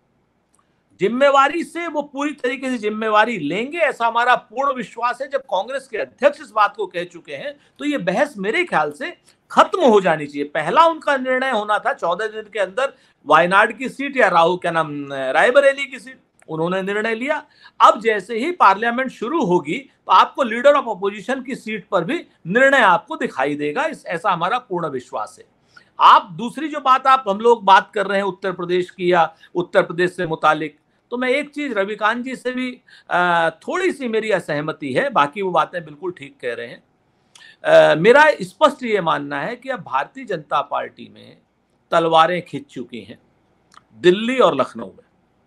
जिम्मेवारी से वो पूरी तरीके से जिम्मेवारी लेंगे, ऐसा हमारा पूर्ण विश्वास है। जब कांग्रेस के अध्यक्ष इस बात को कह चुके हैं तो ये बहस मेरे ख्याल से खत्म हो जानी चाहिए। पहला उनका निर्णय होना था चौदह दिन के अंदर वायनाड की सीट या राहुल क्या नाम रायबरेली की सीट, उन्होंने निर्णय लिया। अब जैसे ही पार्लियामेंट शुरू होगी तो आपको लीडर ऑफ अपोजिशन की सीट पर भी निर्णय आपको दिखाई देगा, इस ऐसा हमारा पूर्ण विश्वास है। आप दूसरी जो बात आप हम लोग बात कर रहे हैं उत्तर प्रदेश की या उत्तर प्रदेश से मुतालिक, तो मैं एक चीज रविकांत जी से भी आ, थोड़ी सी मेरी असहमति है, बाकी वो बातें बिल्कुल ठीक कह रहे हैं। आ, मेरा स्पष्ट ये मानना है कि अब भारतीय जनता पार्टी में तलवारें खिंच चुकी हैं दिल्ली और लखनऊ में।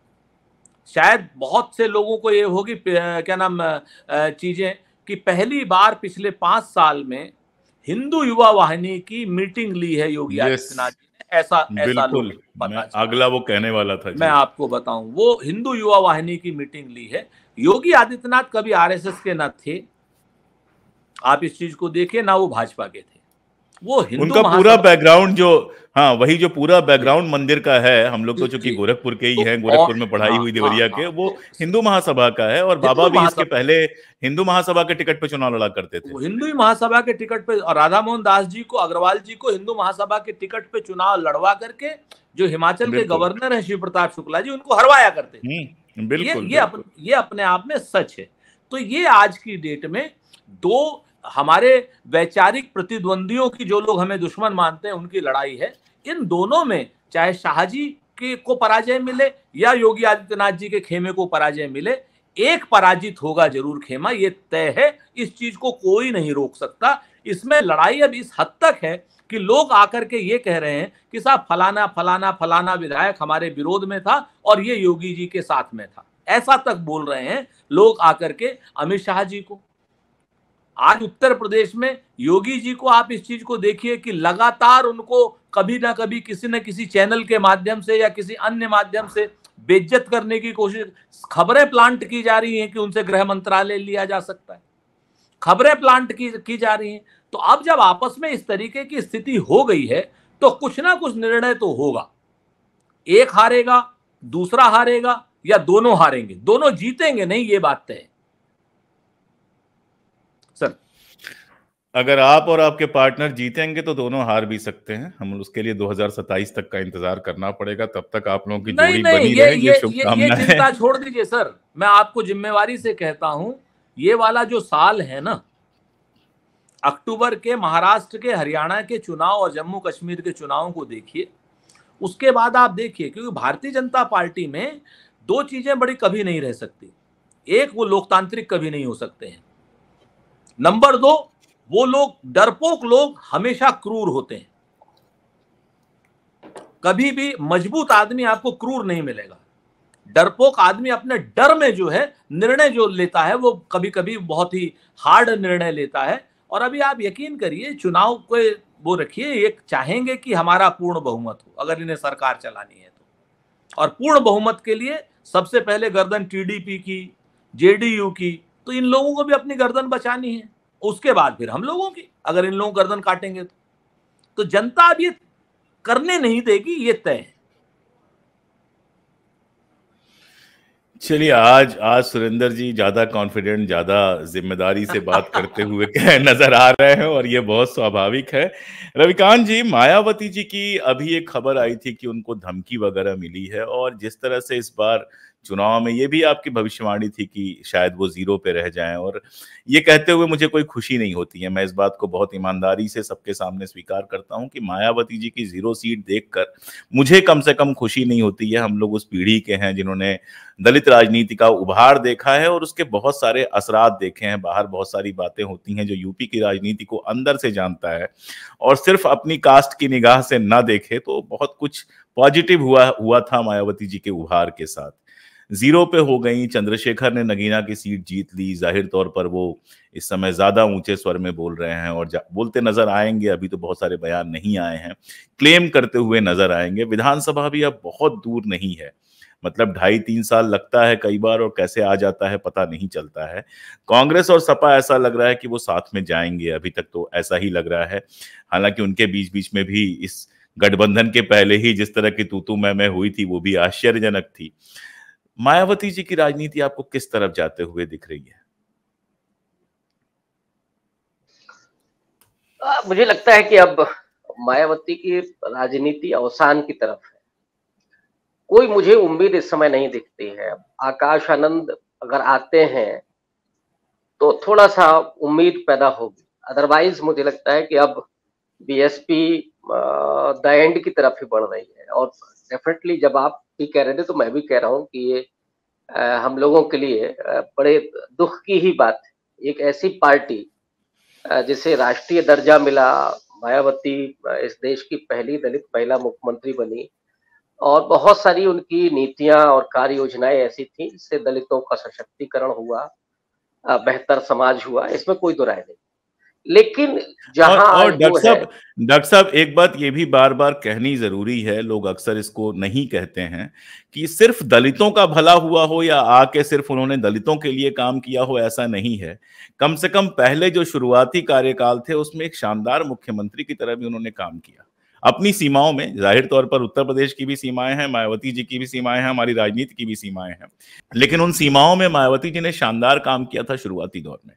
शायद बहुत से लोगों को ये होगी क्या नाम चीजें कि पहली बार पिछले पांच साल में हिंदू युवा वाहिनी की मीटिंग ली है योगी आदित्यनाथ जी ने, ऐसा ऐसा लोग मैं अगला वो कहने वाला था। मैं आपको बताऊं, वो हिंदू युवा वाहिनी की मीटिंग ली है। योगी आदित्यनाथ कभी आरएसएस के न थे, आप इस चीज को देखिए, ना वो भाजपा के थे। वो हिंदू उनका पूरा बैकग्राउंड जो, हाँ वही जो पूरा बैकग्राउंड मंदिर का है, हम लोग तो चूंकि गोरखपुर के ही हैं, गोरखपुर में पढ़ाई हुई देवरिया के, वो हिंदू महासभा का है। और बाबा भी इसके पहले हिंदू महासभा के टिकट पे चुनाव लड़ा करते थे। हिंदू महासभा के टिकट पे, और राधा मोहन दास जी को, अग्रवाल जी को हिंदू महासभा के टिकट पे चुनाव लड़वा करके जो हिमाचल के गवर्नर है शिव प्रताप शुक्ला जी, उनको हरवाया करते थे। बिल्कुल, ये ये, ये अपने आप में सच है। तो ये आज की डेट में दो हमारे वैचारिक प्रतिद्वंदियों की, जो लोग हमें दुश्मन मानते हैं, उनकी लड़ाई है। इन दोनों में चाहे शाहजी के को पराजय मिले या योगी आदित्यनाथ जी के खेमे को पराजय मिले, एक पराजित होगा जरूर खेमा, ये तय है। इस चीज को कोई नहीं रोक सकता। इसमें लड़ाई अब इस हद तक है कि लोग आकर के ये कह रहे हैं कि साहब फलाना फलाना फलाना विधायक हमारे विरोध में था और ये योगी जी के साथ में था, ऐसा तक बोल रहे हैं लोग आकर के अमित शाह जी को। आज उत्तर प्रदेश में योगी जी को आप इस चीज को देखिए कि लगातार उनको कभी ना कभी किसी न किसी चैनल के माध्यम से या किसी अन्य माध्यम से बेइज्जत करने की कोशिश, खबरें प्लांट की जा रही हैं कि उनसे गृह मंत्रालय लिया जा सकता है, खबरें प्लांट की की जा रही हैं। तो अब जब आपस में इस तरीके की स्थिति हो गई है तो कुछ ना कुछ निर्णय तो होगा। एक हारेगा, दूसरा हारेगा या दोनों हारेंगे, दोनों जीतेंगे नहीं, ये बात तय है। सर, अगर आप और आपके पार्टनर जीतेंगे तो दोनों हार भी सकते हैं। हम उसके लिए दो हज़ार सत्ताईस तक का इंतजार करना पड़ेगा, तब तक आप लोगों की जोड़ी बनी रहे, ये शुभकामनाएं। ये चिंता छोड़ दीजिए सर, मैं आपको जिम्मेवारी से कहता हूं, ये वाला जो साल है ना, अक्टूबर के महाराष्ट्र के, हरियाणा के चुनाव और जम्मू कश्मीर के चुनावों को देखिए, उसके बाद आप देखिए, क्योंकि भारतीय जनता पार्टी में दो चीजें बड़ी कभी नहीं रह सकती। एक, वो लोकतांत्रिक कभी नहीं हो सकते हैं। नंबर दो, वो लोग, डरपोक लोग हमेशा क्रूर होते हैं। कभी भी मजबूत आदमी आपको क्रूर नहीं मिलेगा। डरपोक आदमी अपने डर में जो है निर्णय जो लेता है वो कभी कभी बहुत ही हार्ड निर्णय लेता है। और अभी आप यकीन करिए चुनाव को वो रखिए, ये चाहेंगे कि हमारा पूर्ण बहुमत हो अगर इन्हें सरकार चलानी है तो। और पूर्ण बहुमत के लिए सबसे पहले गर्दन टीडीपी की, जेडीयू की, तो इन लोगों को भी अपनी गर्दन बचानी है, उसके बाद फिर हम लोगों की, अगर इन लोगों गर्दन काटेंगे तो तो जनता अब ये करने नहीं देगी, ये तय है। चलिए, आज आज सुरेंद्र जी ज्यादा कॉन्फिडेंट, ज्यादा जिम्मेदारी से बात करते हुए नजर आ रहे हैं और ये बहुत स्वाभाविक है। रविकांत जी, मायावती जी की अभी एक खबर आई थी कि उनको धमकी वगैरह मिली है, और जिस तरह से इस बार चुनाव में ये भी आपकी भविष्यवाणी थी कि शायद वो जीरो पे रह जाएं, और ये कहते हुए मुझे कोई खुशी नहीं होती है। मैं इस बात को बहुत ईमानदारी से सबके सामने स्वीकार करता हूं कि मायावती जी की जीरो सीट देखकर मुझे कम से कम खुशी नहीं होती है। हम लोग उस पीढ़ी के हैं जिन्होंने दलित राजनीति का उभार देखा है और उसके बहुत सारे असरात देखे हैं। बाहर बहुत सारी बातें होती हैं, जो यूपी की राजनीति को अंदर से जानता है और सिर्फ अपनी कास्ट की निगाह से ना देखे तो बहुत कुछ पॉजिटिव हुआ हुआ था मायावती जी के उभार के साथ। जीरो पे हो गई, चंद्रशेखर ने नगीना की सीट जीत ली। जाहिर तौर पर वो इस समय ज्यादा ऊंचे स्वर में बोल रहे हैं और बोलते नजर आएंगे। अभी तो बहुत सारे बयान नहीं आए हैं, क्लेम करते हुए नजर आएंगे। विधानसभा भी अब बहुत दूर नहीं है, मतलब ढाई तीन साल लगता है कई बार, और कैसे आ जाता है पता नहीं चलता है। कांग्रेस और सपा ऐसा लग रहा है कि वो साथ में जाएंगे, अभी तक तो ऐसा ही लग रहा है। हालांकि उनके बीच बीच में भी इस गठबंधन के पहले ही जिस तरह की तू तू मैं मैं हुई थी वो भी आश्चर्यजनक थी। मायावती जी की राजनीति आपको किस तरफ जाते हुए दिख रही है? आ, मुझे लगता है कि अब मायावती की राजनीति अवसान की तरफ है। कोई मुझे उम्मीद इस समय नहीं दिखती है। आकाश आनंद अगर आते हैं तो थोड़ा सा उम्मीद पैदा होगी, अदरवाइज मुझे लगता है कि अब बीएसपी द एंड की तरफ ही बढ़ रही है। और डेफिनेटली जब आप भी कह रहे थे तो मैं भी कह रहा हूँ कि ये आ, हम लोगों के लिए आ, बड़े दुख की ही बात है। एक ऐसी पार्टी जिसे राष्ट्रीय दर्जा मिला, मायावती इस देश की पहली दलित महिला मुख्यमंत्री बनी और बहुत सारी उनकी नीतियां और कार्य योजनाएं ऐसी थी जिससे दलितों का सशक्तिकरण हुआ, बेहतर समाज हुआ, इसमें कोई दो राय नहीं। लेकिन जहां और, और डॉक्टर साहब डॉक्टर साहब एक बात ये भी बार बार कहनी जरूरी है, लोग अक्सर इसको नहीं कहते हैं कि सिर्फ दलितों का भला हुआ हो या आके सिर्फ उन्होंने दलितों के लिए काम किया हो, ऐसा नहीं है। कम से कम पहले जो शुरुआती कार्यकाल थे उसमें एक शानदार मुख्यमंत्री की तरह भी उन्होंने काम किया अपनी सीमाओं में। जाहिर तौर पर उत्तर प्रदेश की भी सीमाएं हैं, मायावती जी की भी सीमाएं हैं, हमारी राजनीति की भी सीमाएं हैं, लेकिन उन सीमाओं में मायावती जी ने शानदार काम किया था शुरुआती दौर में।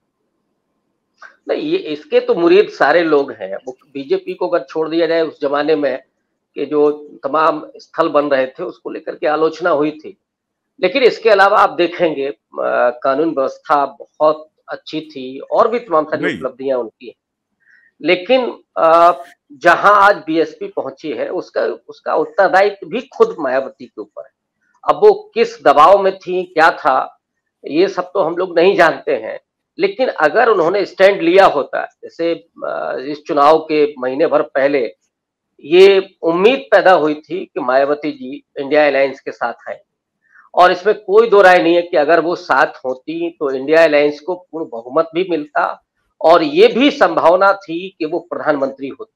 नहीं, ये इसके तो मुरीद सारे लोग हैं। बीजेपी को अगर छोड़ दिया जाए, उस जमाने में कि जो तमाम स्थल बन रहे थे उसको लेकर के आलोचना हुई थी, लेकिन इसके अलावा आप देखेंगे कानून व्यवस्था बहुत अच्छी थी और भी तमाम सारी उपलब्धियां उनकी हैं। लेकिन जहां आज बीएसपी पहुंची है उसका उसका उत्तरदायित्व भी खुद मायावती के ऊपर है। अब वो किस दबाव में थी, क्या था, ये सब तो हम लोग नहीं जानते हैं। लेकिन अगर उन्होंने स्टैंड लिया होता, जैसे इस चुनाव के महीने भर पहले ये उम्मीद पैदा हुई थी कि मायावती जी इंडिया अलायंस के साथ हैं, और इसमें कोई दो राय नहीं है कि अगर वो साथ होती तो इंडिया अलायंस को पूर्ण बहुमत भी मिलता और ये भी संभावना थी कि वो प्रधानमंत्री होती।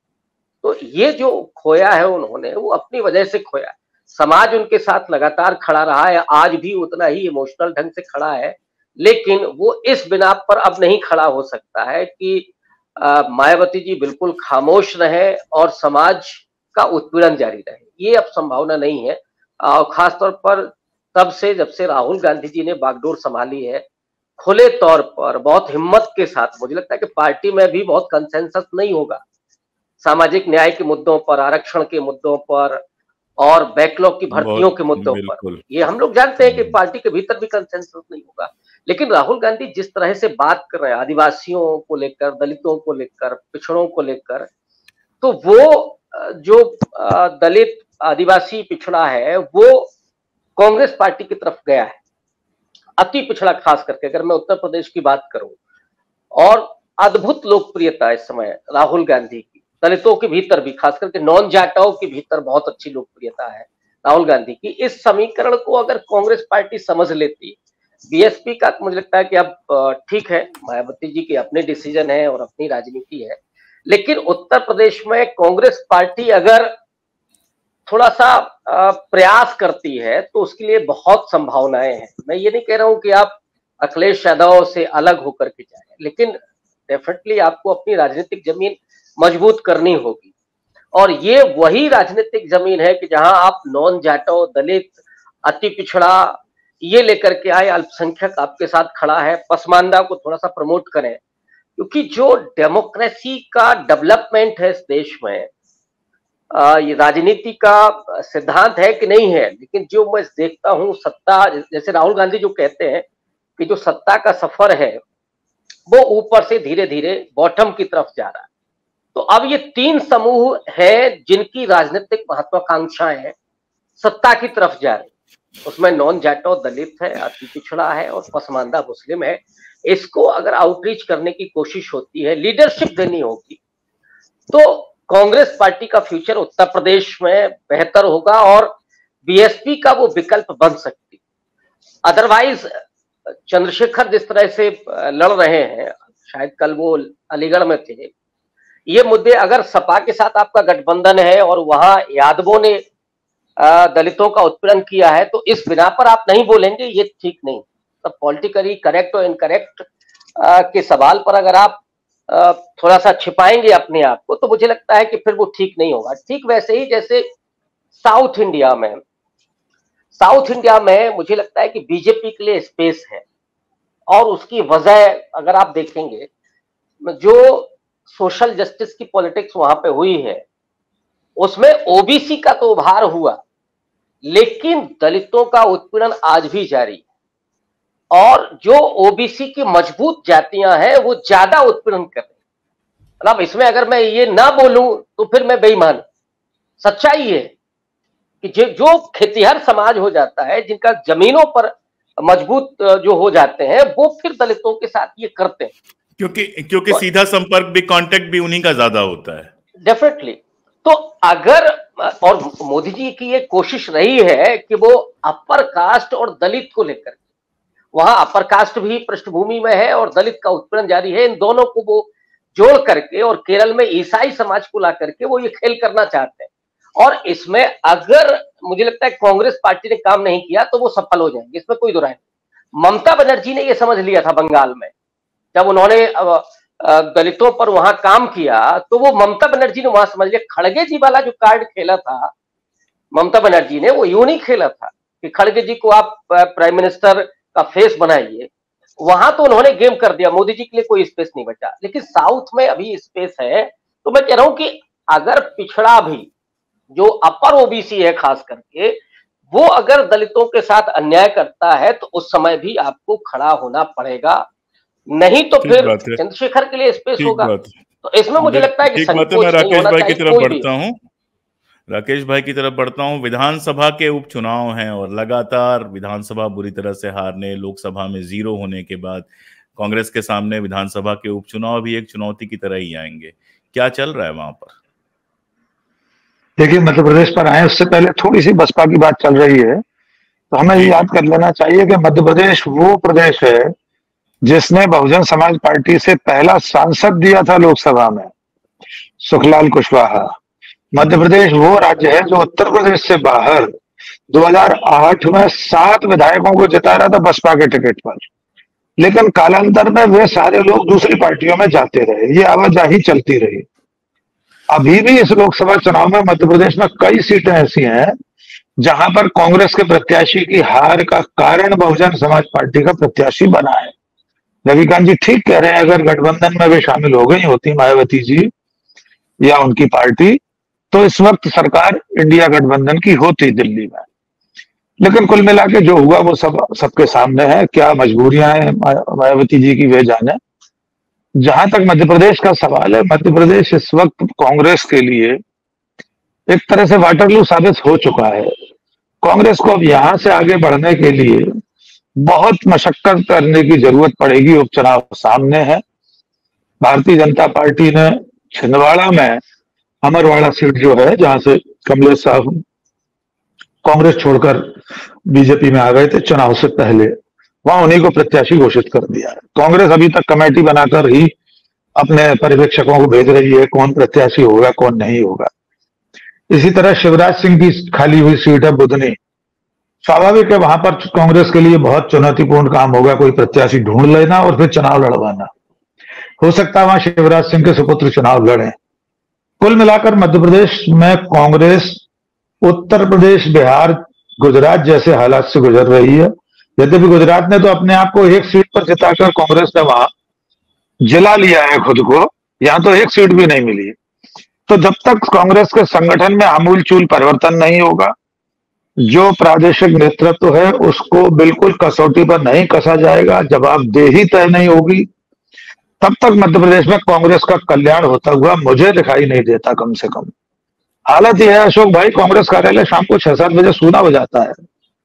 तो ये जो खोया है उन्होंने, वो अपनी वजह से खोया। समाज उनके साथ लगातार खड़ा रहा है, आज भी उतना ही इमोशनल ढंग से खड़ा है, लेकिन वो इस बिना पर अब नहीं खड़ा हो सकता है कि मायावती जी बिल्कुल खामोश रहे और समाज का उत्पीड़न जारी रहे। ये अब संभावना नहीं है। और खासतौर पर तब से जब से राहुल गांधी जी ने बागडोर संभाली है, खुले तौर पर बहुत हिम्मत के साथ, मुझे लगता है कि पार्टी में भी बहुत कंसेंसस नहीं होगा सामाजिक न्याय के मुद्दों पर, आरक्षण के मुद्दों पर और बैकलॉग की भर्तियों के मुद्दों पर। ये हम लोग जानते हैं कि पार्टी के भीतर भी कंसेंसस नहीं होगा। लेकिन राहुल गांधी जिस तरह से बात कर रहे हैं आदिवासियों को लेकर, दलितों को लेकर, पिछड़ों को लेकर, तो वो जो दलित आदिवासी पिछड़ा है वो कांग्रेस पार्टी की तरफ गया है, अति पिछड़ा खास करके अगर मैं उत्तर प्रदेश की बात करूं। और अद्भुत लोकप्रियता इस समय राहुल गांधी की, दलितों के भीतर भी, खास करके नॉन जाटाओं के भीतर बहुत अच्छी लोकप्रियता है राहुल गांधी की। इस समीकरण को अगर कांग्रेस पार्टी समझ लेती, बीएसपी का मुझे लगता है कि अब ठीक है, मायावती जी के अपने डिसीजन है और अपनी राजनीति है, लेकिन उत्तर प्रदेश में कांग्रेस पार्टी अगर थोड़ा सा प्रयास करती है तो उसके लिए बहुत संभावनाएं हैं। मैं ये नहीं कह रहा हूं कि आप अखिलेश यादव से अलग होकर के जाएं, लेकिन डेफिनेटली आपको अपनी राजनीतिक जमीन मजबूत करनी होगी, और ये वही राजनीतिक जमीन है कि जहां आप नॉन जाटो, दलित, अति पिछड़ा ये लेकर के आए, अल्पसंख्यक आपके साथ खड़ा है, पसमानदा को थोड़ा सा प्रमोट करें, क्योंकि जो डेमोक्रेसी का डेवलपमेंट है इस देश में, आ, ये राजनीति का सिद्धांत है कि नहीं है, लेकिन जो मैं देखता हूं सत्ता, जैसे राहुल गांधी जो कहते हैं कि जो सत्ता का सफर है वो ऊपर से धीरे धीरे बॉटम की तरफ जा रहा है। तो अब ये तीन समूह है जिनकी राजनीतिक महत्वाकांक्षाएं सत्ता की तरफ जा रही, उसमें नॉन जाटो, दलित है, अति पिछड़ा है और पसमानदा मुस्लिम है। इसको अगर आउटरीच करने की कोशिश होती है, लीडरशिप देनी होगी, तो कांग्रेस पार्टी का फ्यूचर उत्तर प्रदेश में बेहतर होगा और बीएसपी का वो विकल्प बन सकती। अदरवाइज चंद्रशेखर जिस तरह से लड़ रहे हैं, शायद कल वो अलीगढ़ में थे, ये मुद्दे अगर सपा के साथ आपका गठबंधन है और वहां यादवों ने दलितों का उत्पीड़न किया है, तो इस बिना पर आप नहीं बोलेंगे, ये ठीक नहीं। तो पॉलिटिकली करेक्ट और इनकरेक्ट के सवाल पर अगर आप आ, थोड़ा सा छिपाएंगे अपने आप को, तो मुझे लगता है कि फिर वो ठीक नहीं होगा। ठीक वैसे ही जैसे साउथ इंडिया में साउथ इंडिया में मुझे लगता है कि बीजेपी के लिए स्पेस है, और उसकी वजह अगर आप देखेंगे, जो सोशल जस्टिस की पॉलिटिक्स वहां पे हुई है उसमें ओबीसी का तो उभार हुआ, लेकिन दलितों का उत्पीड़न आज भी जारी है, और जो ओबीसी की मजबूत जातियां हैं वो ज्यादा उत्पीड़न कर रही है। मतलब इसमें अगर मैं ये ना बोलूं तो फिर मैं बेईमान। सच्चाई है कि जो जो खेतिहर समाज हो जाता है, जिनका जमीनों पर मजबूत जो हो जाते हैं, वो फिर दलितों के साथ ये करते हैं, क्योंकि क्योंकि सीधा संपर्क भी, कांटेक्ट भी उन्हीं का ज्यादा होता है। डेफिनेटली। तो अगर, और मोदी जी की ये कोशिश रही है कि वो अपर कास्ट और दलित को लेकर, वहां अपर कास्ट भी पृष्ठभूमि में है और दलित का उत्पीड़न जारी है, इन दोनों को वो जोड़ करके, और केरल में ईसाई समाज को ला करके वो ये खेल करना चाहते हैं। और इसमें अगर मुझे लगता है कांग्रेस पार्टी ने काम नहीं किया तो वो सफल हो जाएंगे, इसमें कोई दुराय नहीं। ममता बनर्जी ने ये समझ लिया था बंगाल में, जब उन्होंने दलितों पर वहां काम किया, तो वो ममता बनर्जी ने वहां समझ लिया। खड़गे जी वाला जो कार्ड खेला था ममता बनर्जी ने, वो यूं नहीं खेला था कि खड़गे जी को आप प्राइम मिनिस्टर का फेस बनाइए, वहां तो उन्होंने गेम कर दिया, मोदी जी के लिए कोई स्पेस नहीं बचा। लेकिन साउथ में अभी स्पेस है, तो मैं कह रहा हूं कि अगर पिछड़ा भी, जो अपर ओबीसी है खास करके, वो अगर दलितों के साथ अन्याय करता है तो उस समय भी आपको खड़ा होना पड़ेगा, नहीं तो फिर चंद्रशेखर के लिए स्पेस होगा। तो इसमें मुझे लगता है कि संकोच नहीं होना चाहिए। की तरफ बढ़ता हूं राकेश भाई की तरफ बढ़ता हूं विधानसभा के उपचुनाव हैं और लगातार विधानसभा बुरी तरह से हारने, लोकसभा में जीरो होने के बाद कांग्रेस के सामने विधानसभा के उपचुनाव भी एक चुनौती की तरह ही आएंगे। क्या चल रहा है वहां पर? देखिए, मध्य प्रदेश पर आए उससे पहले थोड़ी सी बसपा की बात चल रही है, तो हमें ये याद कर लेना चाहिए कि मध्य प्रदेश वो प्रदेश है जिसने बहुजन समाज पार्टी से पहला सांसद दिया था लोकसभा में, सुखलाल कुशवाहा। मध्य प्रदेश वो राज्य है जो उत्तर प्रदेश से बाहर दो हज़ार आठ में सात विधायकों को जिता रहा था बसपा के टिकट पर, लेकिन कालांतर में वे सारे लोग दूसरी पार्टियों में जाते रहे, ये आवाजाही चलती रही। अभी भी इस लोकसभा चुनाव में मध्य प्रदेश में कई सीटें ऐसी हैं जहां पर कांग्रेस के प्रत्याशी की हार का कारण बहुजन समाज पार्टी का प्रत्याशी बना है। रविकांत जी ठीक कह रहे हैं, अगर गठबंधन में वे शामिल हो गई होती मायावती जी या उनकी पार्टी, तो इस वक्त सरकार इंडिया गठबंधन की होती दिल्ली में। लेकिन कुल मिला के जो हुआ वो सब सबके सामने है, क्या मजबूरियां हैं मायावती जी की वे जाने। जहां तक मध्य प्रदेश का सवाल है, मध्य प्रदेश इस वक्त कांग्रेस के लिए एक तरह से वाटरलू साबित हो चुका है। कांग्रेस को अब यहां से आगे बढ़ने के लिए बहुत मशक्कत करने की जरूरत पड़ेगी। उपचुनाव सामने है। भारतीय जनता पार्टी ने छिंदवाड़ा में अमरवाड़ा सीट जो है, जहां से कमलेश साहब कांग्रेस छोड़कर बीजेपी में आ गए थे चुनाव से पहले, वहां उन्हीं को प्रत्याशी घोषित कर दिया है। कांग्रेस अभी तक कमेटी बनाकर ही अपने पर्यवेक्षकों को भेज रही है कौन प्रत्याशी होगा कौन नहीं होगा। इसी तरह शिवराज सिंह की खाली हुई सीट है बुधनी, स्वाभाविक है वहां पर कांग्रेस के लिए बहुत चुनौतीपूर्ण काम होगा कोई प्रत्याशी ढूंढ लेना और फिर चुनाव लड़वाना। हो सकता है वहां शिवराज सिंह के सुपुत्र चुनाव लड़े। कुल मिलाकर मध्य प्रदेश में कांग्रेस उत्तर प्रदेश, बिहार, गुजरात जैसे हालात से गुजर रही है। यद्यपि गुजरात ने तो अपने आप को एक सीट पर जिताकर कांग्रेस ने वहां जिला लिया है खुद को, यहां तो एक सीट भी नहीं मिली। तो जब तक कांग्रेस के संगठन में आमूलचूल परिवर्तन नहीं होगा, जो प्रादेशिक नेतृत्व है उसको बिल्कुल कसौटी पर नहीं कसा जाएगा, जवाबदेही तय नहीं होगी, तब तक मध्य प्रदेश में कांग्रेस का कल्याण होता हुआ मुझे दिखाई नहीं देता। कम से कम हालत यह है अशोक भाई, कांग्रेस कार्यालय शाम को छह सात बजे सूना हो जाता है।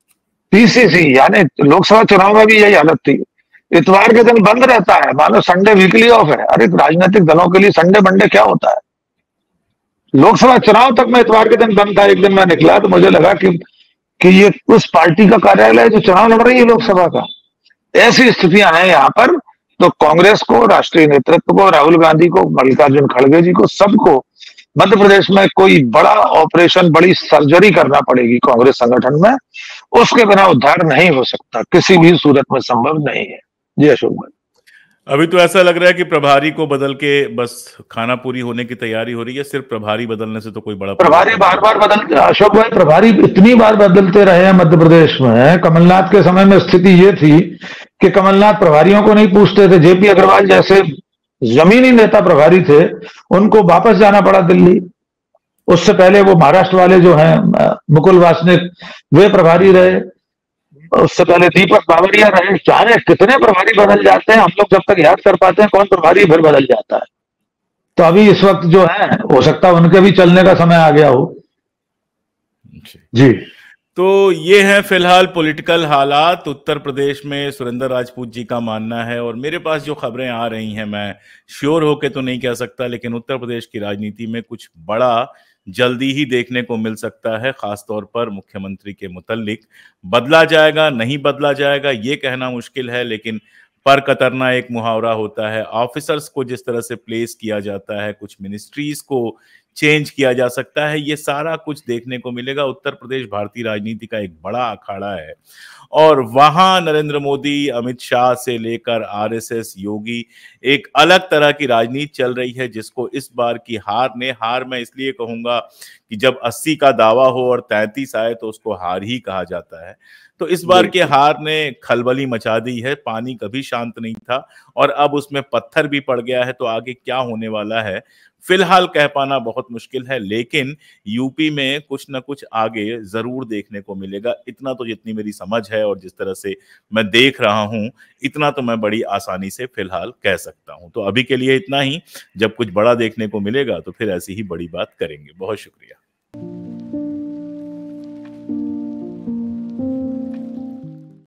पीसीसी यानी लोकसभा चुनाव में भी यही हालत थी, इतवार के दिन बंद रहता है, मानो संडे वीकली ऑफ है। अरे राजनीतिक दलों के लिए संडे मंडे क्या होता है। लोकसभा चुनाव तक में इतवार के दिन बंद था। एक दिन मैं निकला तो मुझे लगा कि कि ये उस पार्टी का कार्यालय है जो चुनाव लड़ रही है लोकसभा का। ऐसी स्थितियां हैं यहाँ पर। तो कांग्रेस को, राष्ट्रीय नेतृत्व को, राहुल गांधी को, मल्लिकार्जुन खड़गे जी को, सबको मध्य प्रदेश में कोई बड़ा ऑपरेशन, बड़ी सर्जरी करना पड़ेगी कांग्रेस संगठन में। उसके बिना उद्धार नहीं हो सकता, किसी भी सूरत में संभव नहीं है। जी अशोक भाई, अभी तो ऐसा लग रहा है कि प्रभारी को बदल के बस खाना पूरी होने की तैयारी हो रही है। सिर्फ प्रभारी बदलने से तो कोई बड़ा प्रभारी बार बार बदलते, अशोक भाई प्रभारी इतनी बार बदलते रहे हैं मध्य प्रदेश में। कमलनाथ के समय में स्थिति ये थी कि कमलनाथ प्रभारियों को नहीं पूछते थे। जेपी अग्रवाल जैसे जमीनी नेता प्रभारी थे, उनको वापस जाना पड़ा दिल्ली। उससे पहले वो महाराष्ट्र वाले जो हैं मुकुल वासनिक, वे प्रभारी रहे। उससे पहले दीपक बावरिया रहे। चाहे कितने प्रभारी बदल जाते हैं, हम लोग जब तक याद कर पाते हैं कौन प्रभारी फिर बदल जाता है। तो अभी इस वक्त जो है, हो सकता है उनके भी चलने का समय आ गया हो। जी, तो ये है फिलहाल पॉलिटिकल हालात उत्तर प्रदेश में। सुरेंद्र राजपूत जी का मानना है, और मेरे पास जो खबरें आ रही हैं, मैं श्योर होके तो नहीं कह सकता, लेकिन उत्तर प्रदेश की राजनीति में कुछ बड़ा जल्दी ही देखने को मिल सकता है। खासतौर पर मुख्यमंत्री के मुतल्लिक बदला जाएगा नहीं बदला जाएगा ये कहना मुश्किल है, लेकिन पर कतरना एक मुहावरा होता है। ऑफिसर्स को जिस तरह से प्लेस किया जाता है, कुछ मिनिस्ट्रीज को चेंज किया जा सकता है, ये सारा कुछ देखने को मिलेगा। उत्तर प्रदेश भारतीय राजनीति का एक बड़ा अखाड़ा है, और वहां नरेंद्र मोदी, अमित शाह से लेकर आरएसएस, योगी, एक अलग तरह की राजनीति चल रही है, जिसको इस बार की हार ने, हार मैं इसलिए कहूंगा कि जब अस्सी का दावा हो और तैंतीस आए तो उसको हार ही कहा जाता है। तो इस बार के हार ने खलबली मचा दी है। पानी कभी शांत नहीं था और अब उसमें पत्थर भी पड़ गया है। तो आगे क्या होने वाला है फिलहाल कह पाना बहुत मुश्किल है, लेकिन यूपी में कुछ ना कुछ आगे जरूर देखने को मिलेगा। इतना तो जितनी मेरी समझ है और जिस तरह से मैं देख रहा हूं, इतना तो मैं बड़ी आसानी से फिलहाल कह सकता हूं। तो अभी के लिए इतना ही। जब कुछ बड़ा देखने को मिलेगा तो फिर ऐसी ही बड़ी बात करेंगे। बहुत शुक्रिया।